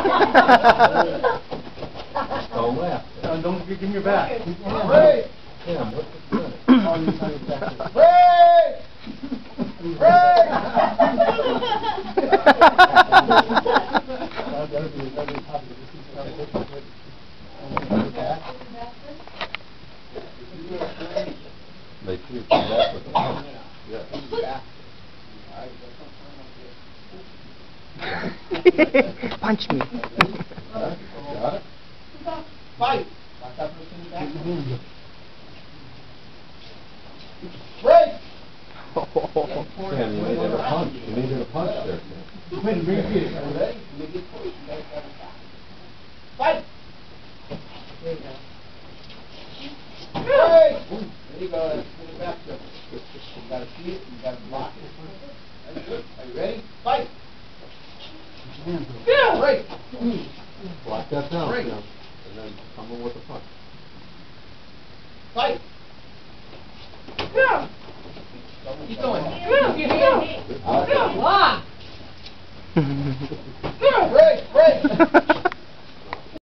Don't laugh. Don't give him your back. Ray! Tim, what's the finish? Ray! Ray! Make sure you come back with the punch. Yeah. Punch me. Got it? Fight! Break! Sam, you needed a punch. You needed a punch there, Sam. Wait, bring it here. Are you ready? Fight! There you go. Break! There you go. Let's put it back to it. You gotta see it, you gotta block it. That's good. Are you ready? Fight! Yeah! Break! Block that down, Break. Sam. And then come in with the punch. Fight! Yeah! Keep going. Yeah! Break! Break!